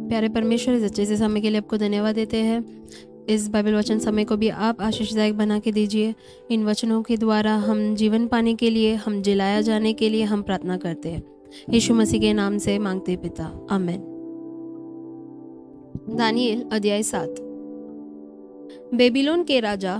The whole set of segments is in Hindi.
प्यारे परमेश्वर, इस अच्छे से समय के लिए आपको धन्यवाद देते हैं। इस बाइबल वचन समय को भी आप आशीषदायक बना के दीजिए। इन वचनों के द्वारा हम जीवन पाने के लिए, हम जिलाया जाने के लिए हम प्रार्थना करते हैं। यीशु मसीह के नाम से मांगते पिता, आमीन। दानियेल अध्याय 7। बेबीलोन के राजा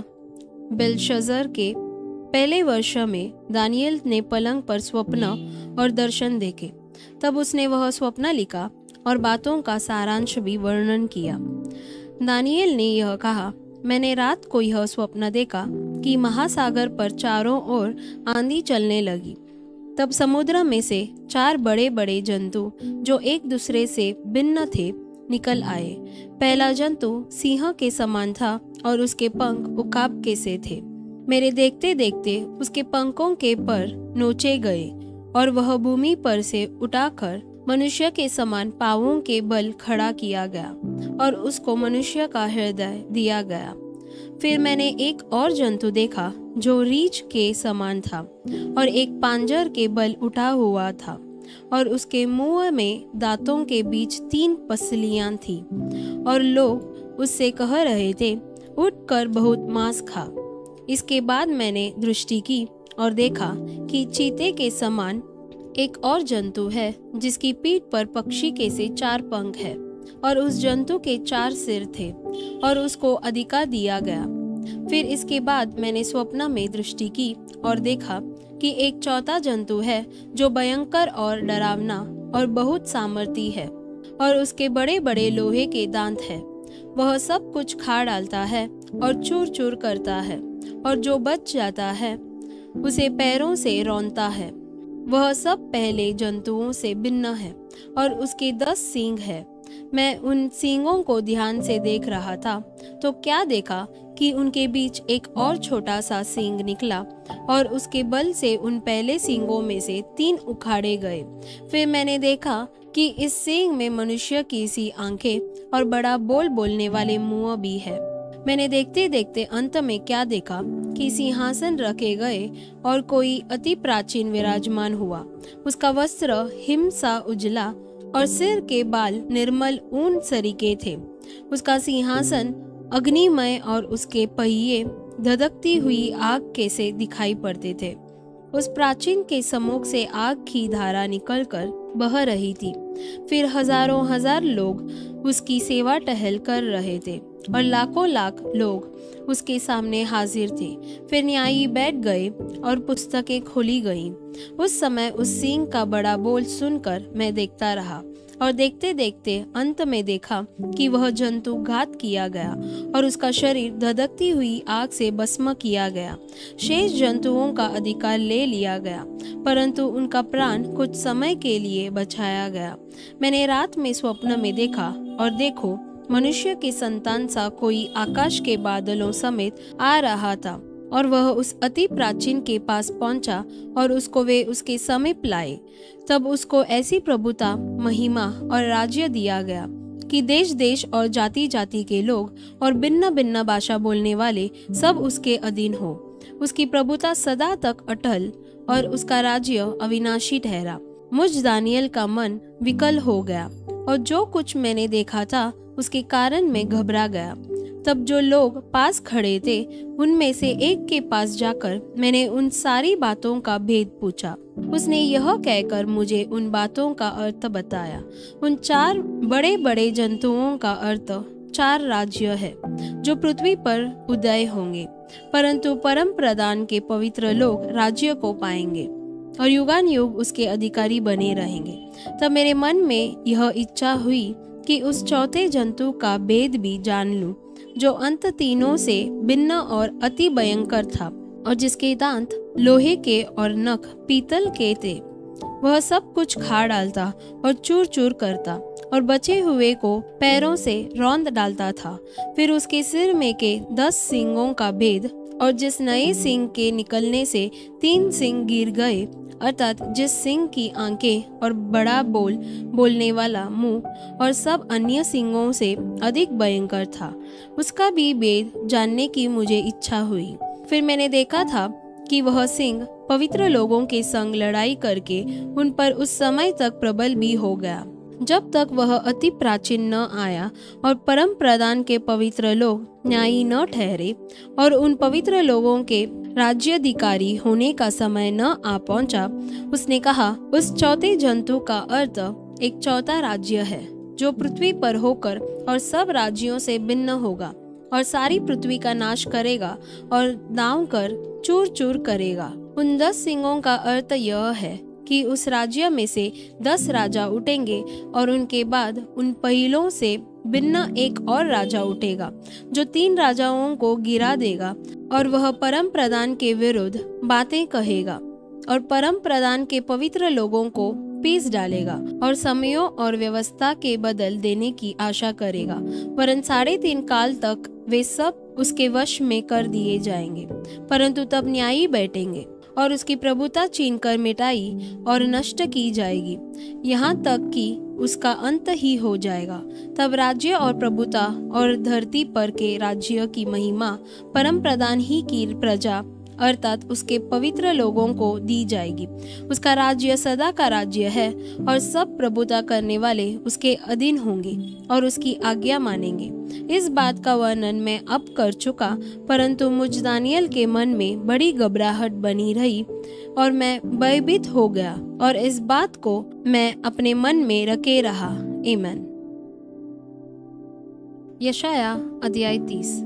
बेलशस्सर के पहले वर्ष में दानियेल ने पलंग पर स्वप्न और दर्शन देखे। तब उसने वह स्वप्न लिखा और बातों का सारांश भी वर्णन किया। दानियेल ने यह कहा, मैंने रात को यह स्वप्न देखा कि महासागर पर चारों ओर आंधी चलने लगी। तब समुद्र में से 4 बड़े बड़े जंतु जो एक दूसरे से भिन्न थे निकल आए। पहला जंतु सिंह के समान था और उसके पंख उकाब के से थे। मेरे देखते देखते उसके पंखों के पर नोचे गए और वह भूमि पर से उठाकर मनुष्य के समान पांवों के बल खड़ा किया गया और उसको मनुष्य का हृदय दिया गया। फिर मैंने एक और जंतु देखा जो रीछ के समान था और एक पांजर के बल उठा हुआ था और उसके मुंह में दांतों के बीच 3 पसलियां थी और लोग उससे कह रहे थे, उठकर बहुत मांस खा। इसके बाद मैंने दृष्टि की और देखा कि चीते के समान एक और जंतु है जिसकी पीठ पर पक्षी के से 4 पंख है और उस जंतु के 4 सिर थे और उसको अधिकार दिया गया। फिर इसके बाद मैंने स्वप्न में दृष्टि की और देखा कि एक चौथा जंतु है जो भयंकर और डरावना और बहुत सामर्थी है और उसके बड़े बड़े लोहे के दांत है। वह सब कुछ खा डालता है और चूर चूर करता है और जो बच जाता है उसे पैरों से रौंदता है। वह सब पहले जंतुओं से भिन्न है और उसके 10 सींग है। मैं उन सींगों को ध्यान से देख रहा था तो क्या देखा कि उनके बीच एक और छोटा सा सींग निकला और उसके बल से उन पहले सींगों में से 3 उखाड़े गए। फिर मैंने देखा कि इस सींग में मनुष्य की सी आंखें और बड़ा बोल बोलने वाले मुंह भी है। मैंने देखते देखते अंत में क्या देखा कि सिंहासन रखे गए और कोई अति प्राचीन विराजमान हुआ। उसका वस्त्र हिम सा उजला और सिर के बाल निर्मल ऊन सरीके थे। उसका सिंहासन अग्निमय और उसके पहिए धधकती हुई आग के से दिखाई पड़ते थे। उस प्राचीन के सम्मुख से आग की धारा निकलकर बह रही थी। फिर हजारों हजार लोग उसकी सेवा टहल कर रहे थे और लाखों लाख लोग उसके सामने हाजिर थे। फिर न्यायी बैठ गए और पुस्तकें खोली गईं। उस समय उस सींग का बड़ा बोल सुनकर मैं देखता रहा और देखते देखते अंत में देखा कि वह जंतु घात किया गया और उसका शरीर धधकती हुई आग से भस्म किया गया। शेष जंतुओं का अधिकार ले लिया गया परंतु उनका प्राण कुछ समय के लिए बचाया गया। मैंने रात में स्वप्न में देखा और देखो, मनुष्य की संतान सा कोई आकाश के बादलों समेत आ रहा था और वह उस अति प्राचीन के पास पहुंचा और उसको वे उसके समीप लाए। तब उसको ऐसी प्रभुता, महिमा और राज्य दिया गया कि देश देश और जाति जाति के लोग और भिन्न भिन्न भाषा बोलने वाले सब उसके अधीन हो। उसकी प्रभुता सदा तक अटल और उसका राज्य अविनाशी ठहरा। मुझ दानियेल का मन विकल हो गया और जो कुछ मैंने देखा था उसके कारण मैं घबरा गया। तब जो लोग पास खड़े थे उनमें से एक के पास जाकर मैंने उन सारी बातों का भेद पूछा। उसने यह कहकर मुझे उन बातों का अर्थ बताया। उन 4 बड़े बड़े जंतुओं का अर्थ 4 राज्य है जो पृथ्वी पर उदय होंगे, परंतु परम प्रधान के पवित्र लोग राज्य को पाएंगे और युगान युग उसके अधिकारी बने रहेंगे। तब मेरे मन में यह इच्छा हुई कि उस चौथे जंतु का भेद भी जान लूं, जो अंत तीनों से भिन्न और अति भयंकर था और जिसके दांत लोहे के और नख पीतल के थे। वह सब कुछ खा डालता और चूर चूर करता और बचे हुए को पैरों से रौंद डालता था। फिर उसके सिर में के 10 सींगों का भेद और जिस नए सींग के निकलने से 3 सींग गिर गए, अर्थात जिस सिंह की आंखें और बड़ा बोलने वाला मुंह और सब अन्य सिंहों से अधिक भयंकर था, उसका भी भेद जानने की मुझे इच्छा हुई। फिर मैंने देखा था कि वह सिंह पवित्र लोगों के संग लड़ाई करके उन पर उस समय तक प्रबल भी हो गया। जब तक वह अति प्राचीन न आया और परम प्रधान के पवित्र लोग न्यायी न ठहरे और उन पवित्र लोगों के राज्याधिकारी होने का समय न आ पहुंचा, उसने कहा, उस चौथे जंतु का अर्थ एक चौथा राज्य है जो पृथ्वी पर होकर और सब राज्यों से भिन्न होगा और सारी पृथ्वी का नाश करेगा और दांव कर चूर चूर करेगा। उन 10 सिंगों का अर्थ यह है कि उस राज्य में से 10 राजा उठेंगे और उनके बाद उन पहिलों से भिन्न एक और राजा उठेगा जो 3 राजाओं को गिरा देगा और वह परम प्रधान के विरुद्ध बातें कहेगा और परम प्रधान के पवित्र लोगों को पीस डालेगा और समयों और व्यवस्था के बदल देने की आशा करेगा, वरन 3.5 काल तक वे सब उसके वश में कर दिए जाएंगे। परंतु तब न्यायी बैठेंगे और उसकी प्रभुता छीनकर मिटाई और नष्ट की जाएगी, यहाँ तक कि उसका अंत ही हो जाएगा। तब राज्य और प्रभुता और धरती पर के राज्य की महिमा परम प्रधान ही की प्रजा अर्थात उसके पवित्र लोगों को दी जाएगी। उसका राज्य सदा का राज्य है और सब प्रभुता करने वाले उसके अधीन होंगे और उसकी आज्ञा मानेंगे। इस बात का वर्णन मैं अब कर चुका, परंतु मुझ दानियल के मन में बड़ी घबराहट बनी रही और मैं भयभीत हो गया और इस बात को मैं अपने मन में रखे रहा। आमीन। यशाया अध्याय 30।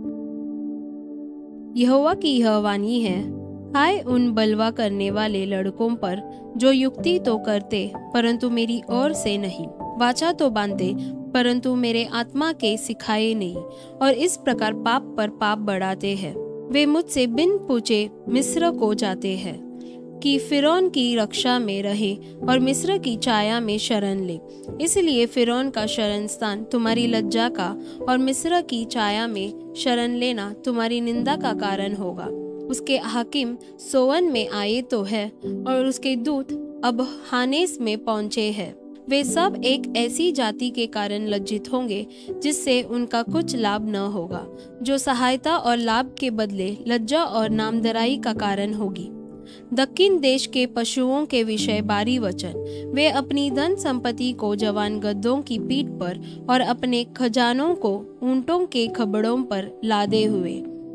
यहोवा की यह वाणी है, हाय उन बलवा करने वाले लड़कों पर जो युक्ति तो करते परंतु मेरी ओर से नहीं, वाचा तो बांधते परंतु मेरे आत्मा के सिखाए नहीं, और इस प्रकार पाप पर पाप बढ़ाते हैं। वे मुझसे बिन पूछे मिस्र को जाते हैं कि फिरौन की रक्षा में रहे और मिस्र की छाया में शरण ले। इसलिए फिरौन का शरण स्थान तुम्हारी लज्जा का और मिस्र की छाया में शरण लेना तुम्हारी निंदा का कारण होगा। उसके हाकिम सोवन में आए तो है और उसके दूत अब हानेस में पहुंचे हैं। वे सब एक ऐसी जाति के कारण लज्जित होंगे जिससे उनका कुछ लाभ न होगा, जो सहायता और लाभ के बदले लज्जा और नामधराई का कारण होगी। दक्षिण देश के पशुओं के विषय बारी वचन, वे अपनी धन संपत्ति को जवान गद्दों की पीठ पर और अपने खजानों को ऊंटों के खबड़ों पर लादे हुए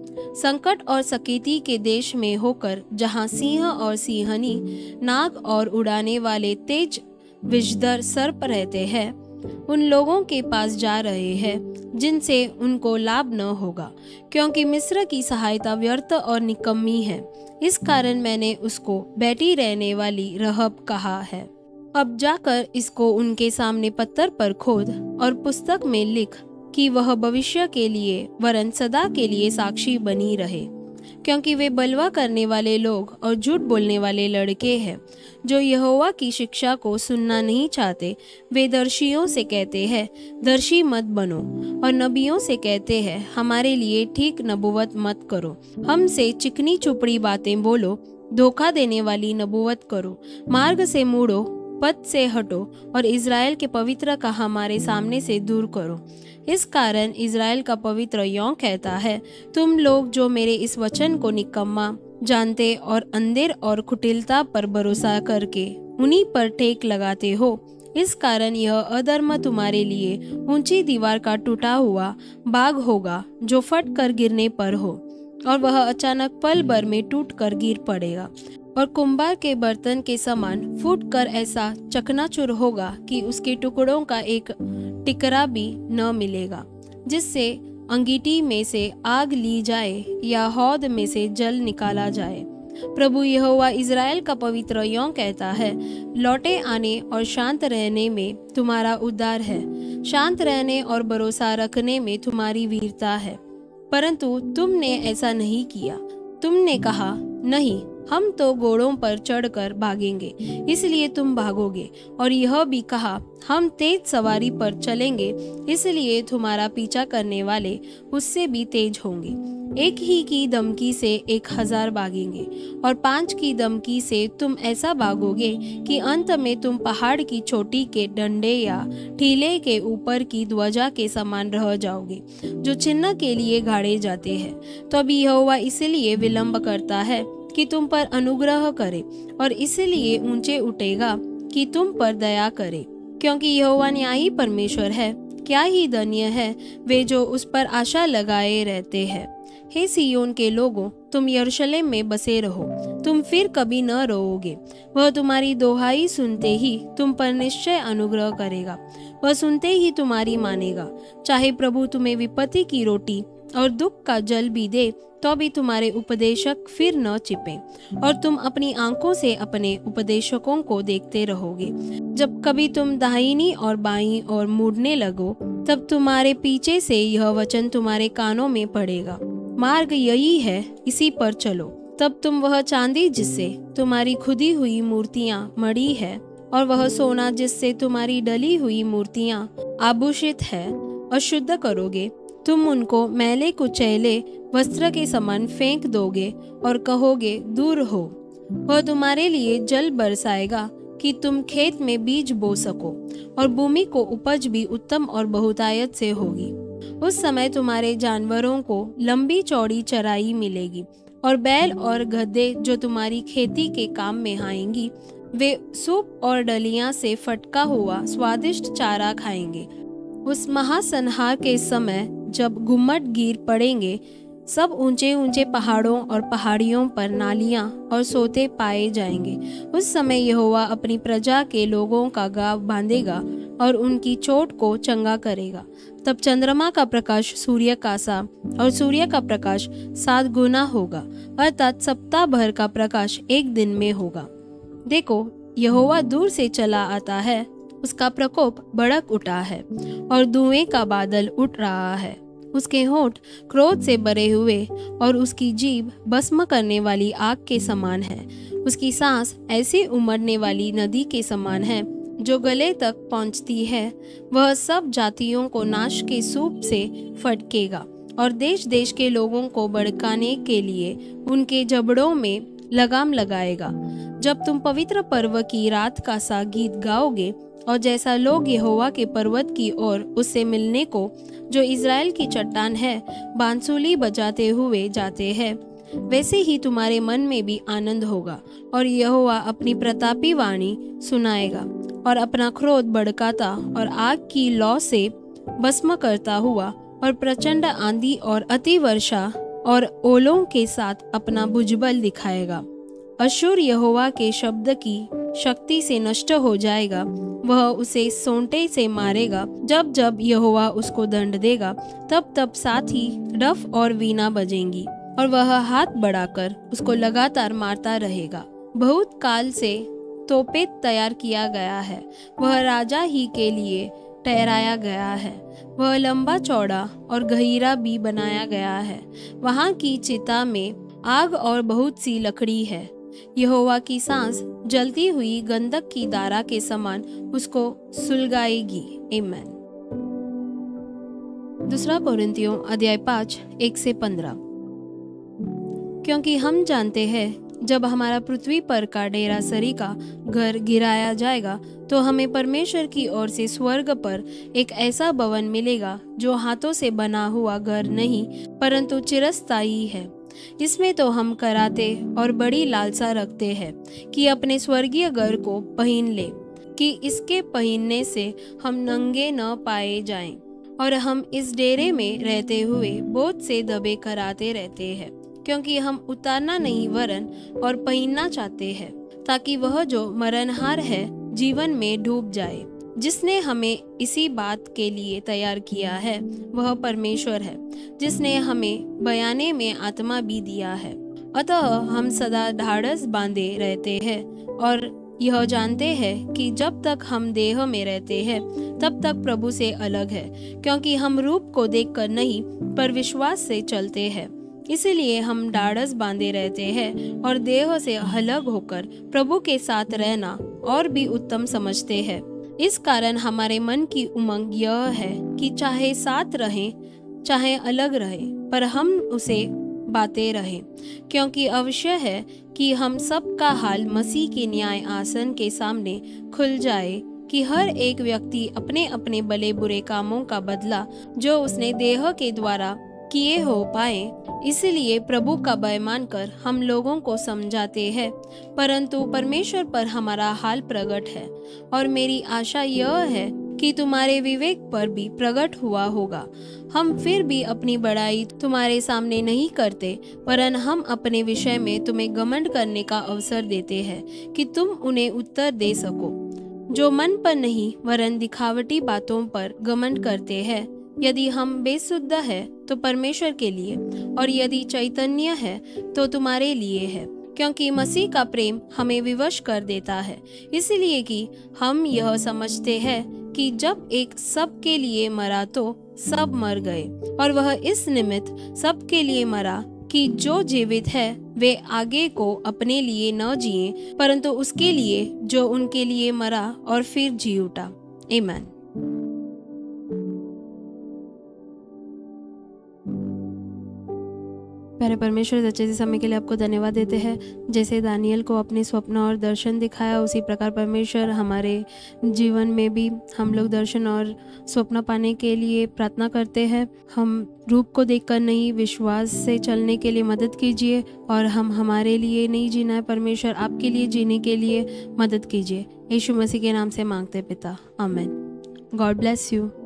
संकट और सकेती के देश में होकर, जहां सिंह और सिंहनी, नाग और उड़ाने वाले तेज विषधर सर्प रहते हैं, उन लोगों के पास जा रहे हैं जिनसे उनको लाभ न होगा, क्योंकि मिस्र की सहायता व्यर्थ और निकम्मी है। इस कारण मैंने उसको बैठी रहने वाली रहब कहा है। अब जाकर इसको उनके सामने पत्थर पर खोद और पुस्तक में लिख कि वह भविष्य के लिए वरन सदा के लिए साक्षी बनी रहे, क्योंकि वे बलवा करने वाले लोग और झूठ बोलने वाले लड़के हैं जो यहोवा की शिक्षा को सुनना नहीं चाहते। वे दर्शियों से कहते हैं, दर्शी मत बनो, और नबियों से कहते हैं, हमारे लिए ठीक नबूवत मत करो। हमसे चिकनी चुपड़ी बातें बोलो, धोखा देने वाली नबूवत करो। मार्ग से मुड़ो, पथ से हटो और इज़राइल के पवित्र का हमारे सामने से दूर करो। इस कारण इज़राइल का पवित्र यों कहता है, तुम लोग जो मेरे इस वचन को निकम्मा जानते और अंधेर और कुटिलता पर भरोसा करके उन्हीं पर टेक लगाते हो, इस कारण यह अधर्म तुम्हारे लिए ऊंची दीवार का टूटा हुआ बाग होगा जो फट कर गिरने पर हो, और वह अचानक पल भर में टूट कर गिर पड़ेगा और कुंभार के बर्तन के समान फूट कर ऐसा चकनाचूर होगा कि उसके टुकड़ों का एक टिकरा भी न मिलेगा, जिससे अंगीठी में से आग ली जाए या हौद में से जल निकाला जाए। प्रभु यहोवा इज़राइल का पवित्र यों कहता है, लौटे आने और शांत रहने में तुम्हारा उद्धार है, शांत रहने और भरोसा रखने में तुम्हारी वीरता है। परंतु तुमने ऐसा नहीं किया। तुमने कहा, नहीं, हम तो घोड़ों पर चढ़कर भागेंगे, इसलिए तुम भागोगे, और यह भी कहा, हम तेज सवारी पर चलेंगे, इसलिए तुम्हारा पीछा करने वाले उससे भी तेज होंगे। एक ही की धमकी से 1000 भागेंगे और 5 की धमकी से तुम ऐसा भागोगे कि अंत में तुम पहाड़ की चोटी के डंडे या टीले के ऊपर की ध्वजा के समान रह जाओगे, जो चिन्ह के लिए गाड़े जाते हैं। तो अभी यहोवा इसलिए विलंब करता है कि तुम पर अनुग्रह करे, और इसलिए ऊंचे उठेगा कि तुम पर दया करे। क्योंकि यहोवा न्यायी परमेश्वर है। क्या ही धन्य है वे जो उस पर आशा लगाए रहते हैं। हे सिय्योन के लोगों, तुम यरूशलेम में बसे रहो, तुम फिर कभी न रोओगे। वह तुम्हारी दोहाई सुनते ही तुम पर निश्चय अनुग्रह करेगा, वह सुनते ही तुम्हारी मानेगा। चाहे प्रभु तुम्हें विपत्ति की रोटी और दुख का जल भी दे, तो भी तुम्हारे उपदेशक फिर न चिपे, और तुम अपनी आंखों से अपने उपदेशकों को देखते रहोगे। जब कभी तुम दाहिनी और बाईं ओर मुड़ने लगो, तब तुम्हारे पीछे से यह वचन तुम्हारे कानों में पड़ेगा, मार्ग यही है, इसी पर चलो। तब तुम वह चांदी जिससे तुम्हारी खुदी हुई मूर्तियां मढ़ी है, और वह सोना जिससे तुम्हारी डली हुई मूर्तियां आभूषित है, अशुद्ध करोगे। तुम उनको मैले कुचैले वस्त्र के समान फेंक दोगे और कहोगे, दूर हो। वह तुम्हारे लिए जल बरसाएगा कि तुम खेत में बीज बो सको, और भूमि को उपज भी उत्तम और बहुतायत से होगी। उस समय तुम्हारे जानवरों को लंबी चौड़ी चराई मिलेगी, और बैल और गधे जो तुम्हारी खेती के काम में आएंगी, वे सूप और डलियां से फटका हुआ स्वादिष्ट चारा खाएंगे। उस महासंहार के समय जब गुम्मट गिर पड़ेंगे, सब ऊंचे ऊंचे पहाड़ों और पहाड़ियों पर नालियां और सोते पाए जाएंगे। उस समय यहोवा अपनी प्रजा के लोगों का गाँव बांधेगा और उनकी चोट को चंगा करेगा। तब चंद्रमा का प्रकाश सूर्य का सा और सूर्य का प्रकाश 7 गुना होगा, अर्थात सप्ताह भर का प्रकाश एक दिन में होगा। देखो, यहोवा दूर से चला आता है, उसका प्रकोप भड़क उठा है और धुएं का बादल उठ रहा है। उसके होंठ क्रोध से भरे हुए और उसकी जीभ भस्म करने वाली आग के समान है। उसकी सांस ऐसी उमड़ने वाली नदी के समान है जो गले तक पहुंचती है। वह सब जातियों को नाश के सूप से फटकेगा और देश देश के लोगों को भड़काने के लिए उनके जबड़ों में लगाम लगाएगा। जब तुम पवित्र पर्व की रात का सा गीत गाओगे और जैसा लोग यहोवा के पर्वत की ओर उससे मिलने को, जो इज़राइल की चट्टान है, बांसुली बजाते हुए जाते हैं, वैसे ही तुम्हारे मन में भी आनंद होगा और यहोवा अपनी प्रतापी वाणी सुनाएगा और अपना क्रोध भड़काता और आग की लौ से भस्म करता हुआ और प्रचंड आंधी और अति वर्षा और ओलों के साथ अपना भुजबल दिखाएगा। अश्शूर यहोवा के शब्द की शक्ति से नष्ट हो जाएगा, वह उसे सोंटे से मारेगा। जब जब यहोवा उसको दंड देगा, तब तब साथ ही डफ और वीणा बजेंगी और वह हाथ बढ़ाकर उसको लगातार मारता रहेगा। बहुत काल से तोपे तैयार किया गया है, वह राजा ही के लिए ठहराया गया है। वह लंबा चौड़ा और गहीरा भी बनाया गया है। वहाँ की चिता में आग और बहुत सी लकड़ी है। यहोवा की सांस जलती हुई गंधक की धारा के समान उसको सुलगाएगी। आमीन। दूसरा कोरिन्थियों अध्याय 5 1-15। क्योंकि हम जानते हैं जब हमारा पृथ्वी पर का डेरासरी का घर गिराया जाएगा, तो हमें परमेश्वर की ओर से स्वर्ग पर एक ऐसा भवन मिलेगा जो हाथों से बना हुआ घर नहीं, परंतु चिरस्थायी है। इसमें तो हम कराते और बड़ी लालसा रखते हैं कि अपने स्वर्गीय घर को पहन ले, कि इसके पहनने से हम नंगे न पाए जाएं। और हम इस डेरे में रहते हुए बहुत से दबे कराते रहते हैं, क्योंकि हम उतारना नहीं वरन और पहनना चाहते हैं, ताकि वह जो मरणहार है जीवन में डूब जाए। जिसने हमें इसी बात के लिए तैयार किया है वह परमेश्वर है, जिसने हमें बयाने में आत्मा भी दिया है। अतः हम सदा ढाढ़स बांधे रहते हैं और यह जानते हैं कि जब तक हम देह में रहते हैं तब तक प्रभु से अलग है, क्योंकि हम रूप को देखकर नहीं पर विश्वास से चलते हैं। इसीलिए हम ढाढ़स बांधे रहते हैं और देह से अलग होकर प्रभु के साथ रहना और भी उत्तम समझते हैं। इस कारण हमारे मन की उमंग यह है कि चाहे साथ रहें चाहे अलग रहें, पर हम उसे बातें रहें, क्योंकि अवश्य है कि हम सब का हाल मसीह के न्याय आसन के सामने खुल जाए, कि हर एक व्यक्ति अपने अपने भले बुरे कामों का बदला जो उसने देह के द्वारा किए हो पाए, इसलिए प्रभु का भय मानकर हम लोगों को समझाते हैं, परंतु परमेश्वर पर हमारा हाल प्रकट है। और मेरी आशा यह है कि तुम्हारे विवेक पर भी प्रकट हुआ होगा। हम फिर भी अपनी बड़ाई तुम्हारे सामने नहीं करते, वरन हम अपने विषय में तुम्हें घमंड करने का अवसर देते हैं कि तुम उन्हें उत्तर दे सको, जो मन पर नहीं वरन दिखावटी बातों पर घमंड करते हैं। यदि हम बेसुध है तो परमेश्वर के लिए, और यदि चैतन्य है तो तुम्हारे लिए है, क्योंकि मसीह का प्रेम हमें विवश कर देता है, इसलिए कि हम यह समझते हैं कि जब एक सब के लिए मरा तो सब मर गए, और वह इस निमित्त सब के लिए मरा कि जो जीवित है वे आगे को अपने लिए न जिए, परंतु उसके लिए जो उनके लिए मरा और फिर जी उठा। आमीन। प्यारे परमेश्वर, इस अच्छे से समय के लिए आपको धन्यवाद देते हैं। जैसे दानियल को अपने स्वप्न और दर्शन दिखाया, उसी प्रकार परमेश्वर हमारे जीवन में भी हम लोग दर्शन और स्वप्न पाने के लिए प्रार्थना करते हैं। हम रूप को देखकर नहीं, विश्वास से चलने के लिए मदद कीजिए, और हम हमारे लिए नहीं जीना है परमेश्वर, आपके लिए जीने के लिए मदद कीजिए। यीशु मसीह के नाम से मांगते पिता, आमीन। God bless you.